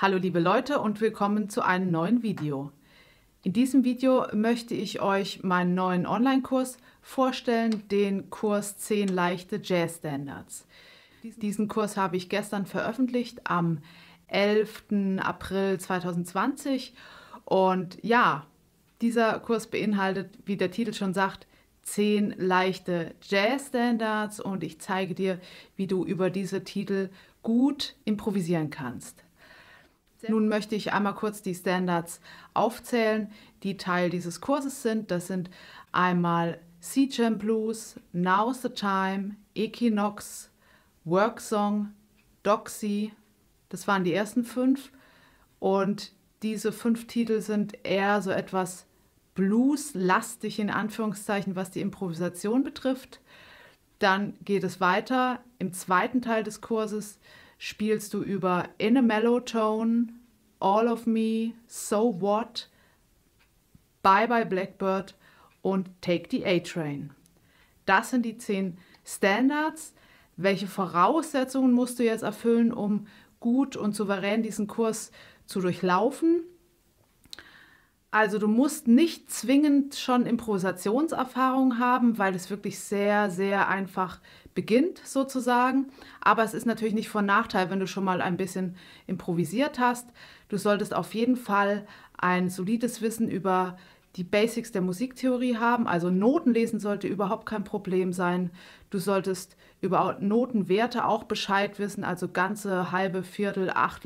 Hallo liebe Leute und willkommen zu einem neuen Video. In diesem Video möchte ich euch meinen neuen Online-Kurs vorstellen, den Kurs 10 leichte Jazz-Standards. Diesen Kurs habe ich gestern veröffentlicht, am 11. April 2020. Und ja, dieser Kurs beinhaltet, wie der Titel schon sagt, 10 leichte Jazz-Standards und ich zeige dir, wie du über diese Titel gut improvisieren kannst. Nun möchte ich einmal kurz die Standards aufzählen, die Teil dieses Kurses sind. Das sind einmal Sea Jam Blues, Now's the Time, Equinox, Work Song, Doxy. Das waren die ersten 5. Und diese 5 Titel sind eher so etwas blueslastig in Anführungszeichen, was die Improvisation betrifft. Dann geht es weiter. Im zweiten Teil des Kurses spielst du über In a Mellow Tone, All of Me, So What, Bye Bye Blackbird und Take the A-Train. Das sind die 10 Standards. Welche Voraussetzungen musst du jetzt erfüllen, um gut und souverän diesen Kurs zu durchlaufen? Also du musst nicht zwingend schon Improvisationserfahrung haben, weil es wirklich sehr, sehr einfach beginnt sozusagen. Aber es ist natürlich nicht von Nachteil, wenn du schon mal ein bisschen improvisiert hast. Du solltest auf jeden Fall ein solides Wissen über die Basics der Musiktheorie haben. Also Notenlesen sollte überhaupt kein Problem sein. Du solltest über Notenwerte auch Bescheid wissen, also ganze, halbe, Viertel,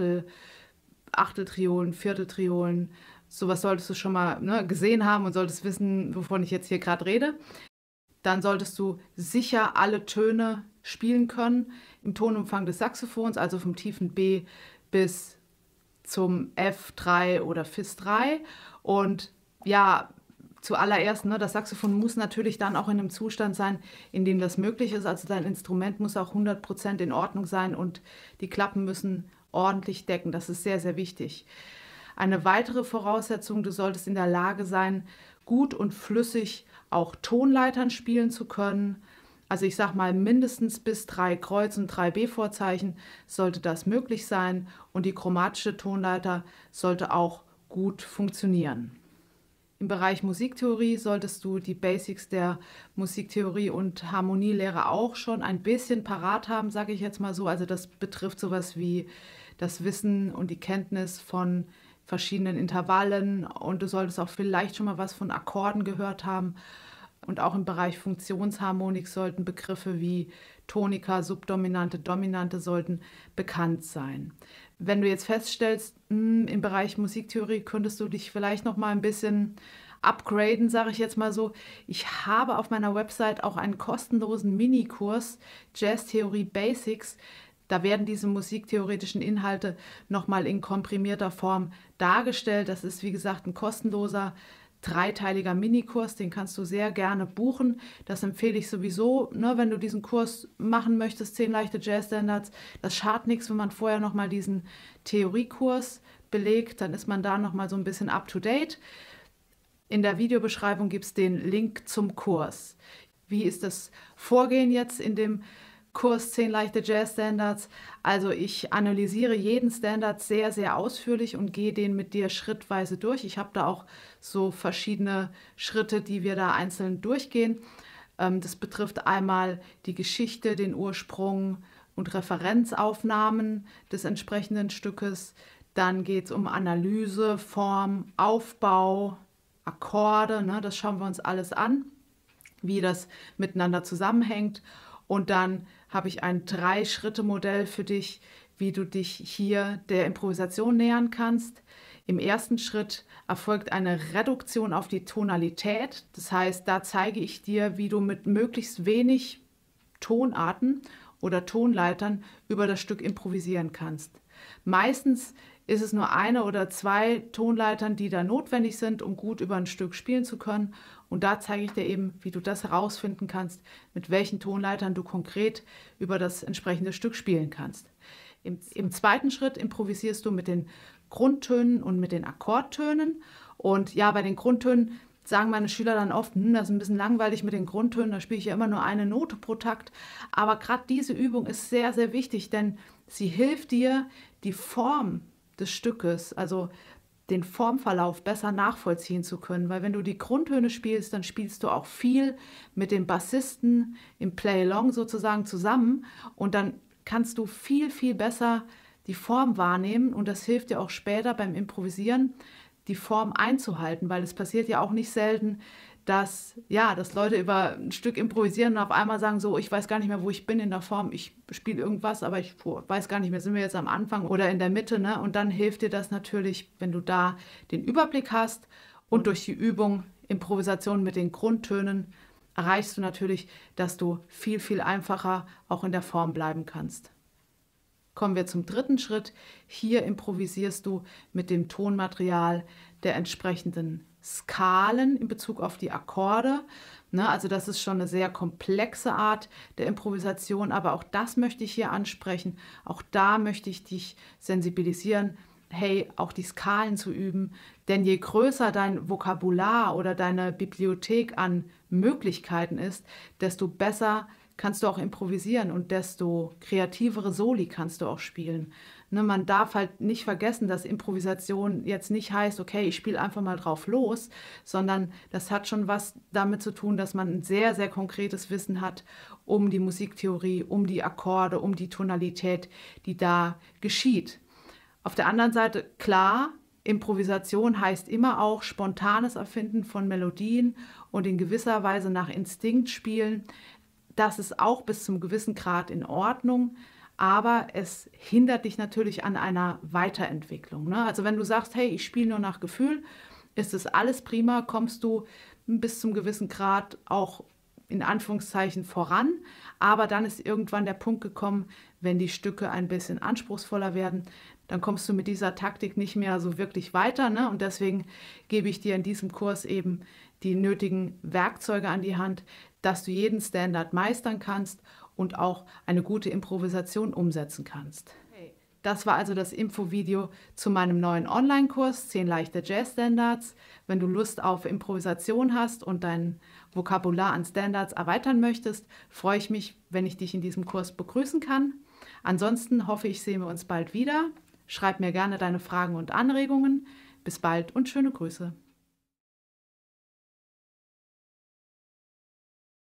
Achteltriolen, Vierteltriolen. Sowas solltest du schon mal gesehen haben und solltest wissen, wovon ich jetzt hier gerade rede. Dann solltest du sicher alle Töne spielen können im Tonumfang des Saxophons, also vom tiefen B bis zum F3 oder Fis3. Und ja, zuallererst, das Saxophon muss natürlich dann auch in einem Zustand sein, in dem das möglich ist. Also dein Instrument muss auch 100% in Ordnung sein und die Klappen müssen ordentlich decken. Das ist sehr, sehr wichtig. Eine weitere Voraussetzung, du solltest in der Lage sein, gut und flüssig auch Tonleitern spielen zu können. Also ich sage mal, mindestens bis 3 Kreuz- und 3 B-Vorzeichen sollte das möglich sein und die chromatische Tonleiter sollte auch gut funktionieren. Im Bereich Musiktheorie solltest du die Basics der Musiktheorie und Harmonielehre auch schon ein bisschen parat haben, sage ich jetzt mal so. Also das betrifft sowas wie das Wissen und die Kenntnis von verschiedenen Intervallen und du solltest auch vielleicht schon mal was von Akkorden gehört haben. Und auch im Bereich Funktionsharmonik sollten Begriffe wie Tonika, Subdominante, Dominante sollten bekannt sein. Wenn du jetzt feststellst, im Bereich Musiktheorie könntest du dich vielleicht noch mal ein bisschen upgraden, sage ich jetzt mal so. Ich habe auf meiner Website auch einen kostenlosen Minikurs Jazztheorie Basics. Da werden diese musiktheoretischen Inhalte nochmal in komprimierter Form dargestellt. Das ist, wie gesagt, ein kostenloser, 3-teiliger Minikurs. Den kannst du sehr gerne buchen. Das empfehle ich sowieso, wenn du diesen Kurs machen möchtest, 10 leichte Jazz-Standards. Das schadet nichts, wenn man vorher nochmal diesen Theoriekurs belegt. Dann ist man da nochmal so ein bisschen up-to-date. In der Videobeschreibung gibt es den Link zum Kurs. Wie ist das Vorgehen jetzt in dem Kurs 10 leichte Jazz-Standards? Also ich analysiere jeden Standard sehr, sehr ausführlich und gehe den mit dir schrittweise durch. Ich habe da auch so verschiedene Schritte, die wir da einzeln durchgehen. Das betrifft einmal die Geschichte, den Ursprung und Referenzaufnahmen des entsprechenden Stückes. Dann geht es um Analyse, Form, Aufbau, Akkorde. Das schauen wir uns alles an, wie das miteinander zusammenhängt. Und dann habe ich ein 3-Schritte-Modell für dich, wie du dich hier der Improvisation nähern kannst. Im ersten Schritt erfolgt eine Reduktion auf die Tonalität. Das heißt, da zeige ich dir, wie du mit möglichst wenig Tonarten oder Tonleitern über das Stück improvisieren kannst. Meistens ist es nur 1 oder 2 Tonleitern, die da notwendig sind, um gut über ein Stück spielen zu können. Und da zeige ich dir eben, wie du das herausfinden kannst, mit welchen Tonleitern du konkret über das entsprechende Stück spielen kannst. Im zweiten Schritt improvisierst du mit den Grundtönen und mit den Akkordtönen. Und ja, bei den Grundtönen sagen meine Schüler dann oft, das ist ein bisschen langweilig mit den Grundtönen, da spiele ich ja immer nur eine Note pro Takt. Aber gerade diese Übung ist sehr, sehr wichtig, denn sie hilft dir, die Form des Stückes, also den Formverlauf besser nachvollziehen zu können. Weil wenn du die Grundtöne spielst, dann spielst du auch viel mit dem Bassisten im Play-Along sozusagen zusammen und dann kannst du viel, viel besser die Form wahrnehmen und das hilft dir auch später beim Improvisieren, die Form einzuhalten, weil es passiert ja auch nicht selten, dass Leute über ein Stück improvisieren und auf einmal sagen so, ich weiß gar nicht mehr, wo ich bin in der Form, ich spiele irgendwas, aber ich weiß gar nicht mehr, sind wir jetzt am Anfang oder in der Mitte, ne? Und dann hilft dir das natürlich, wenn du da den Überblick hast und durch die Übung Improvisation mit den Grundtönen erreichst du natürlich, dass du viel, viel einfacher auch in der Form bleiben kannst. Kommen wir zum dritten Schritt. Hier improvisierst du mit dem Tonmaterial der entsprechenden Skalen in Bezug auf die Akkorde. Ne, also das ist schon eine sehr komplexe Art der Improvisation, aber auch das möchte ich hier ansprechen. Auch da möchte ich dich sensibilisieren, hey, auch die Skalen zu üben. Denn je größer dein Vokabular oder deine Bibliothek an Möglichkeiten ist, desto besser kannst du auch improvisieren und desto kreativere Soli kannst du auch spielen. Ne, man darf halt nicht vergessen, dass Improvisation jetzt nicht heißt, okay, ich spiele einfach mal drauf los, sondern das hat schon was damit zu tun, dass man ein sehr, sehr konkretes Wissen hat um die Musiktheorie, um die Akkorde, um die Tonalität, die da geschieht. Auf der anderen Seite, klar, Improvisation heißt immer auch spontanes Erfinden von Melodien und in gewisser Weise nach Instinkt spielen. Das ist auch bis zum gewissen Grad in Ordnung, aber es hindert dich natürlich an einer Weiterentwicklung. Ne? Also wenn du sagst, hey, ich spiele nur nach Gefühl, ist das alles prima, kommst du bis zum gewissen Grad auch in Anführungszeichen voran, aber dann ist irgendwann der Punkt gekommen, wenn die Stücke ein bisschen anspruchsvoller werden, dann kommst du mit dieser Taktik nicht mehr so wirklich weiter. Ne? Und deswegen gebe ich dir in diesem Kurs eben die nötigen Werkzeuge an die Hand, dass du jeden Standard meistern kannst und auch eine gute Improvisation umsetzen kannst. Das war also das Infovideo zu meinem neuen Online-Kurs 10 leichte Jazz-Standards. Wenn du Lust auf Improvisation hast und dein Vokabular an Standards erweitern möchtest, freue ich mich, wenn ich dich in diesem Kurs begrüßen kann. Ansonsten hoffe ich, sehen wir uns bald wieder. Schreib mir gerne deine Fragen und Anregungen. Bis bald und schöne Grüße.